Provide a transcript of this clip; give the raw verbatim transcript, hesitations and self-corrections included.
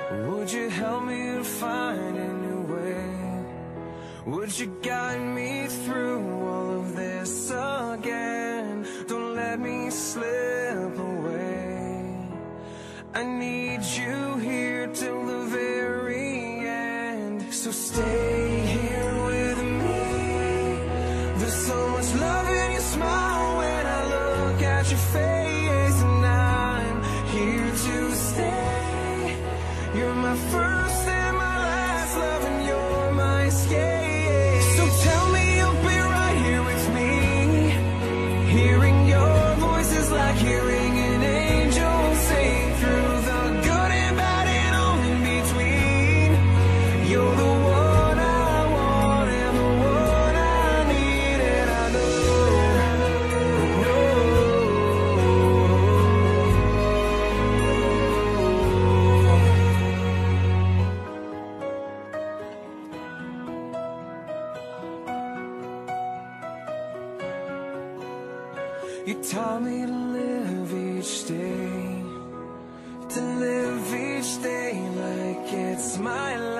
Would you help me to find a new way? Would you guide me through all of this again? Don't let me slip away. I need you here till the very end. So stay here with me. There's so much love in your smile when I look at your face, and I'm here to stay. You're my first and my last love, and you're my escape. So tell me you'll be right here with me. Hearing your voice is like hearing an angel sing, through the good and bad and all in between. You're the one I want and the one I need, and I know, I know. You taught me to live each day, to live each day like it's my life.